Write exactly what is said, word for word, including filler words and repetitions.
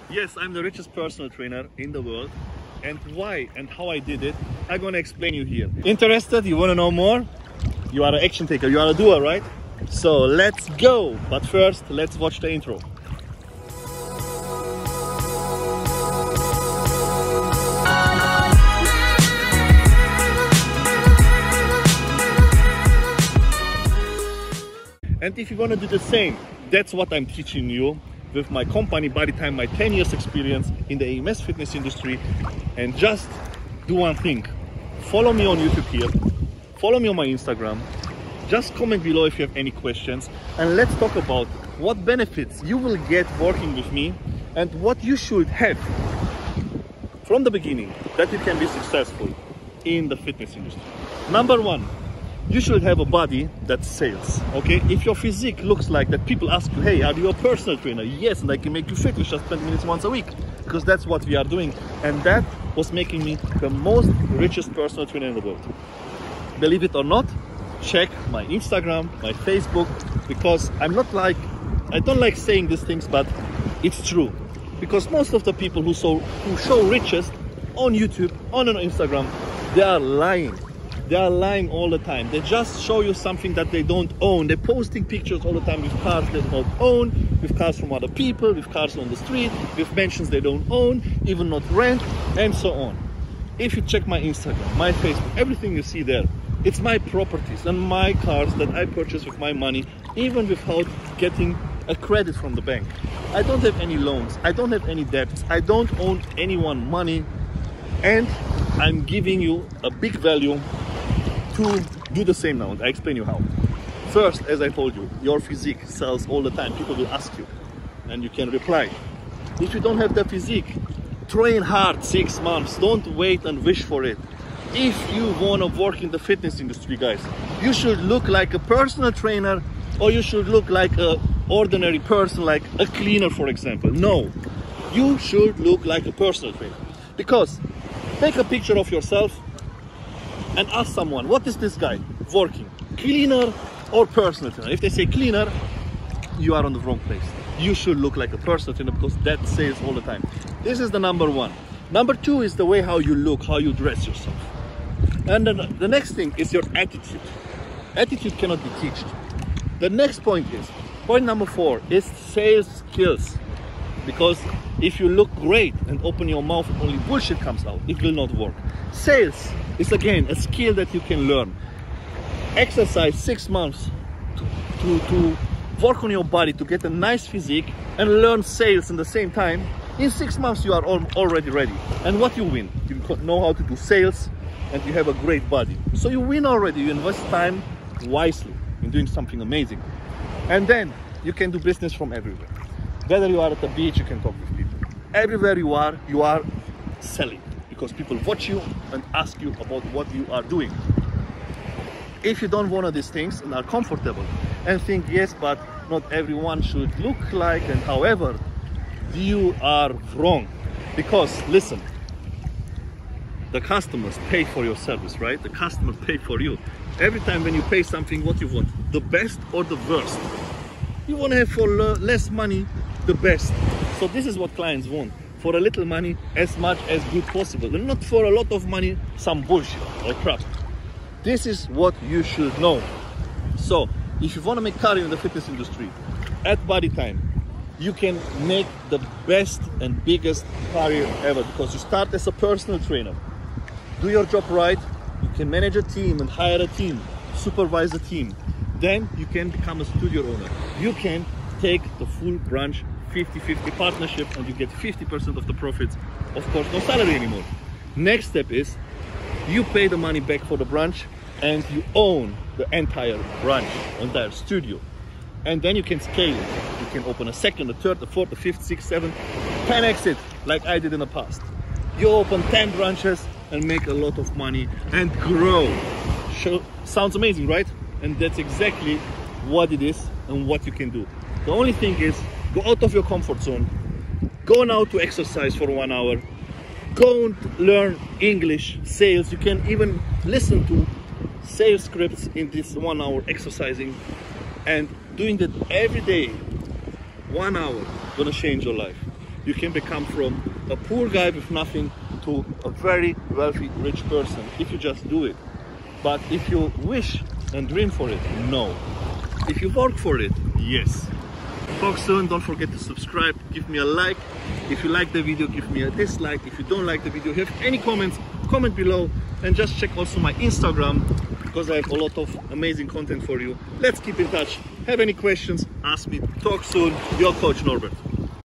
Yes, I'm the richest personal trainer in the world. And why and how I did it, I'm gonna explain you here. Interested? You wanna know more? You are an action taker, you are a doer, right? So let's go! But first, let's watch the intro. And if you want to do the same, that's what I'm teaching you with my company Bodytime, my ten years experience in the A M S fitness industry. And just do one thing, follow me on YouTube here, follow me on my Instagram, just comment below if you have any questions, and let's talk about what benefits you will get working with me and what you should have from the beginning that you can be successful in the fitness industry. Number one, you should have a body that sells, okay? If your physique looks like that, people ask you, hey, are you a personal trainer? Yes, and I can make you fit with just twenty minutes once a week, because that's what we are doing. And that was making me the most richest personal trainer in the world. Believe it or not, check my Instagram, my Facebook, because I'm not like, I don't like saying these things, but it's true. Because most of the people who, so, who show richest on YouTube, on Instagram, they are lying. They are lying all the time. They just show you something that they don't own. They're posting pictures all the time with cars they don't own, with cars from other people, with cars on the street, with mansions they don't own, even not rent, and so on. If you check my Instagram, my Facebook, everything you see there, it's my properties and my cars that I purchase with my money, even without getting a credit from the bank. I don't have any loans. I don't have any debts. I don't own anyone money. And I'm giving you a big value to do the same now. I explain you how. First, as I told you, your physique sells all the time. People will ask you and you can reply. If you don't have the physique, train hard six months. Don't wait and wish for it. If you want to work in the fitness industry, guys, you should look like a personal trainer, or you should look like an ordinary person, like a cleaner, for example. No, you should look like a personal trainer. Because take a picture of yourself and ask someone, what is this guy working? Cleaner or personal trainer? If they say cleaner, you are on the wrong place. You should look like a personal trainer, because that says all the time. This is the number one. Number two is the way how you look, how you dress yourself. And then the next thing is your attitude. Attitude cannot be taught. The next point is, point number four is sales skills. Because if you look great and open your mouth and only bullshit comes out, it will not work. Sales is again a skill that you can learn. Exercise six months to, to, to work on your body to get a nice physique, and learn sales in the same time. In six months you are all, already ready. And what you win? You know how to do sales and you have a great body. So you win already. You invest time wisely in doing something amazing. And then you can do business from everywhere. Whether you are at the beach, you can talk with people. Everywhere you are, you are selling, because people watch you and ask you about what you are doing. If you don't want these things and are comfortable and think, yes, but not everyone should look like, and however, you are wrong. Because listen, the customers pay for your service, right? The customers pay for you. Every time when you pay something, what you want? The best or the worst? You want to have for less money, the best. So this is what clients want. For a little money, as much as good possible. And not for a lot of money, some bullshit or crap. This is what you should know. So if you want to make career in the fitness industry, at Bodytime, you can make the best and biggest career ever, because you start as a personal trainer. Do your job right, you can manage a team and hire a team, supervise a team. Then you can become a studio owner. You can take the full branch fifty fifty partnership, and you get fifty percent of the profits. Of course, no salary anymore. Next step is you pay the money back for the branch, and you own the entire branch, entire studio. And then you can scale it. You can open a second, a third, a fourth, a fifth, sixth, seventh, ten X it, like I did in the past. You open ten branches and make a lot of money and grow. Show, sounds amazing, right? And that's exactly what it is and what you can do. The only thing is, go out of your comfort zone. Go now to exercise for one hour. Go and learn English, sales. You can even listen to sales scripts in this one hour exercising. And doing that every day, one hour, gonna change your life. You can become from a poor guy with nothing to a very wealthy, rich person if you just do it. But if you wish and dream for it, no. If you work for it, yes. Talk soon. Don't forget to subscribe, give me a like. If you like the video, give me a dislike. If you don't like the video, have any comments, comment below. And just check also my Instagram, because I have a lot of amazing content for you. Let's keep in touch. Have any questions, ask me. Talk soon. Your coach Norbert.